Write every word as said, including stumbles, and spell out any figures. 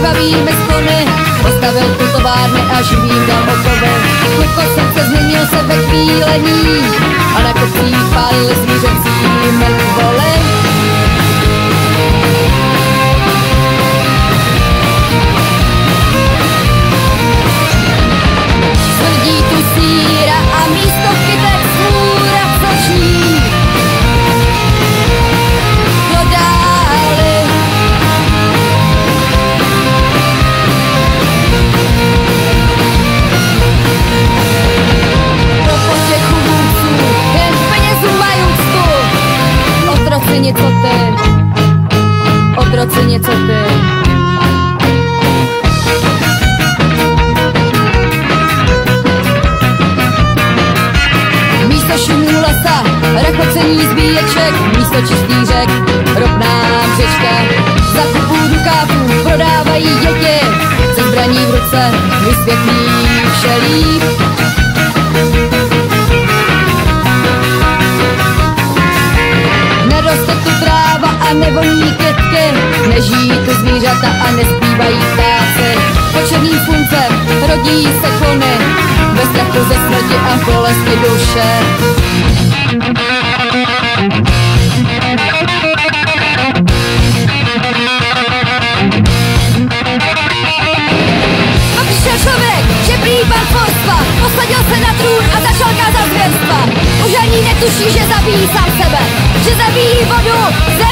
krvavými sklony, postavil tu továrny a živým dal okovy. Kluko srdce změnil se ve chvílení a na kopcích pálili zvířecí mrtvoly. Smrdí tu síra a místo kytek smůra cočí. Otroci něco ty, otroci něco ty. Místo šumů lesa, rachocení zbíječek, místo čistých řek, ropná břečka. Za kupu dukátů prodávají děti, se zbraní v ruce vysvětlí všelíp. Neroste tu tráva a nevoní kytky, nežijí tu zvířata a nespívají ptáci. Pod černým sluncem rodí se klony, bez strachu ze smrti a bolesti duše. A přišel člověk, že prý pan forstva, posadil se na trůn a začal kázat zvěrstva. Už ani netuší, že zabíjí sám sebe, že zabíjí vodu,